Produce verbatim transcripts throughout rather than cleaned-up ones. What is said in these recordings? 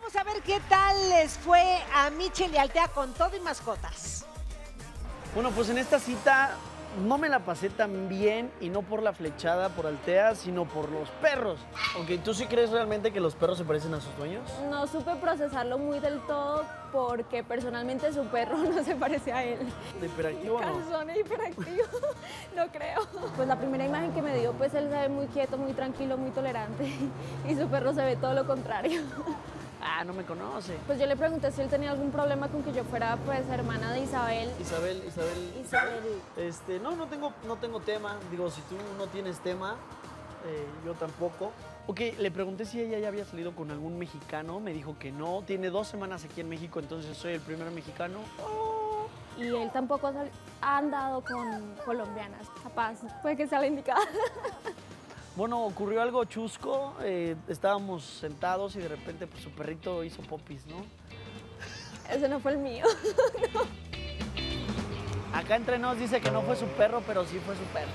Vamos a ver qué tal les fue a Michelle y Altea con todo y mascotas. Bueno, pues en esta cita no me la pasé tan bien y no por la flechada por Altea, sino por los perros. Aunque ¿tú sí crees realmente que los perros se parecen a sus dueños? No supe procesarlo muy del todo porque personalmente su perro no se parece a él. ¿De hiperactivo o no? Calzón e hiperactivo, no creo. Pues la primera imagen que me dio, pues él se ve muy quieto, muy tranquilo, muy tolerante y su perro se ve todo lo contrario. Ah, no me conoce. Pues yo le pregunté si él tenía algún problema con que yo fuera pues hermana de Isabel. Isabel, Isabel. Isabel. Este, no, no tengo, no tengo tema. Digo, si tú no tienes tema, eh, yo tampoco. Ok, le pregunté si ella ya había salido con algún mexicano. Me dijo que no. Tiene dos semanas aquí en México, entonces soy el primer mexicano. Oh. Y él tampoco ha andado con colombianas. Capaz, puede que sea la indicada. Bueno, ocurrió algo chusco, eh, estábamos sentados y de repente pues, su perrito hizo popis, ¿no? Ese no fue el mío. No. Acá entre nos dice que no fue su perro, pero sí fue su perro.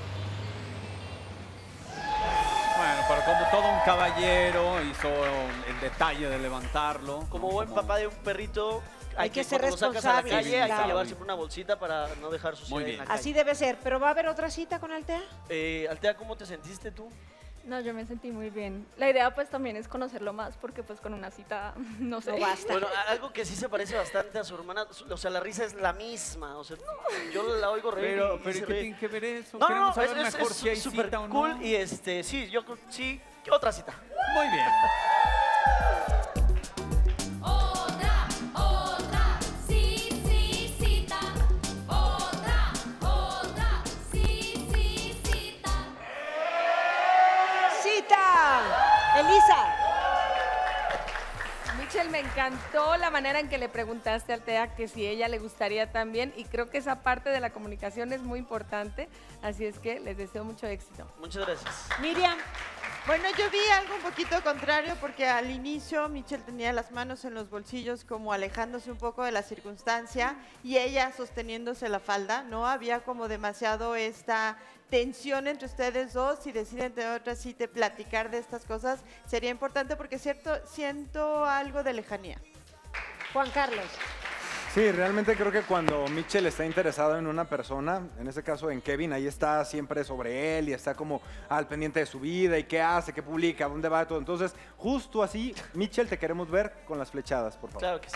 Bueno, pero como todo un caballero hizo el detalle de levantarlo. Como buen papá de un perrito, hay, hay que, que ser cuando lo sacas a la responsable. calle, hay Claro. que llevar siempre una bolsita para no dejar suciedad Muy bien. en la calle. Así debe ser, pero ¿va a haber otra cita con Altea? Eh, Altea, ¿cómo te sentiste tú? No, yo me sentí muy bien. La idea pues también es conocerlo más porque pues con una cita no sé. No basta. Bueno, algo que sí se parece bastante a su hermana, o sea, la risa es la misma, o sea, yo la oigo reír. Pero, y pero se ¿qué ríe. tiene que ver eso? No, Queremos no, saber es, es, mejor es si hay súper cita o no. cool y este, sí, yo sí, otra cita. Muy bien. Otra, otra, sí, sí, cita. Otra, otra, sí, sí, cita. ¡Cita! Elisa. Michelle, me encantó la manera en que le preguntaste a Altea que si ella le gustaría también y creo que esa parte de la comunicación es muy importante, así es que les deseo mucho éxito. Muchas gracias. Miriam. Bueno, yo vi algo un poquito contrario porque al inicio Michelle tenía las manos en los bolsillos como alejándose un poco de la circunstancia y ella sosteniéndose la falda, ¿no? Había como demasiado esta tensión entre ustedes dos. Si deciden tener otra cita y platicar de estas cosas, sería importante porque cierto, siento algo de lejanía. Juan Carlos. Sí, realmente creo que cuando Michelle está interesado en una persona, en este caso en Kevin, ahí está siempre sobre él y está como al pendiente de su vida y qué hace, qué publica, dónde va, todo. Entonces, justo así, Michelle, te queremos ver con las flechadas, por favor. Claro que sí.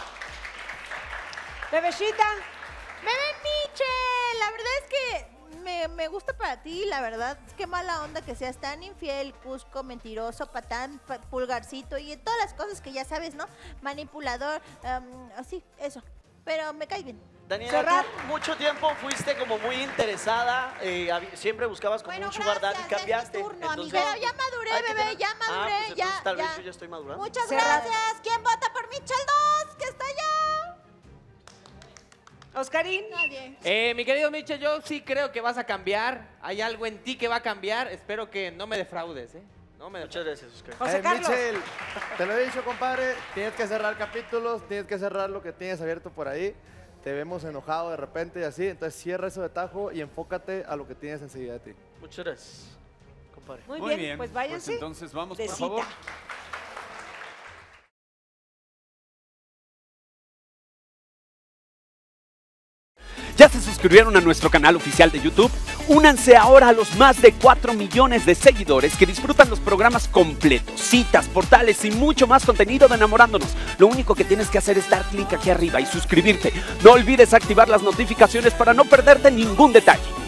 Bebecita. Bebé Michelle, la verdad es que me, me gusta para ti, la verdad. Qué mala onda que seas tan infiel, cusco, mentiroso, patán, pa- pulgarcito y todas las cosas que ya sabes, ¿no? Manipulador, um, así, eso. Pero me cae bien. Daniela, Serrat. tú mucho tiempo fuiste como muy interesada, eh, habi- siempre buscabas como Bueno, un sugar daddy, gracias, cambiaste. es mi turno, entonces, amiga. Pero ya maduré, hay que bebé, tener- ya Ah, maduré, pues entonces ya, tal vez ya. yo ya estoy madurando. Muchas Serrat. gracias. ¿Quién vota por Michelle dos? Que está allá. Oscarín. Nadie. Eh, mi querido Michel, yo sí creo que vas a cambiar. Hay algo en ti que va a cambiar. Espero que no me defraudes, ¿eh? No me Muchas defraudes. gracias, Oscar. José Eh, Carlos. Michelle, te lo he dicho, compadre, tienes que cerrar capítulos, tienes que cerrar lo que tienes abierto por ahí. Te vemos enojado de repente y así, entonces cierra eso de tajo y enfócate a lo que tienes enseguida de ti. Muchas gracias, compadre. Muy, Muy bien, bien, pues váyanse. entonces vamos, de por cita. favor. ¿Ya se suscribieron a nuestro canal oficial de YouTube? Únanse ahora a los más de cuatro millones de seguidores que disfrutan los programas completos, citas, portales y mucho más contenido de Enamorándonos. Lo único que tienes que hacer es dar clic aquí arriba y suscribirte. No olvides activar las notificaciones para no perderte ningún detalle.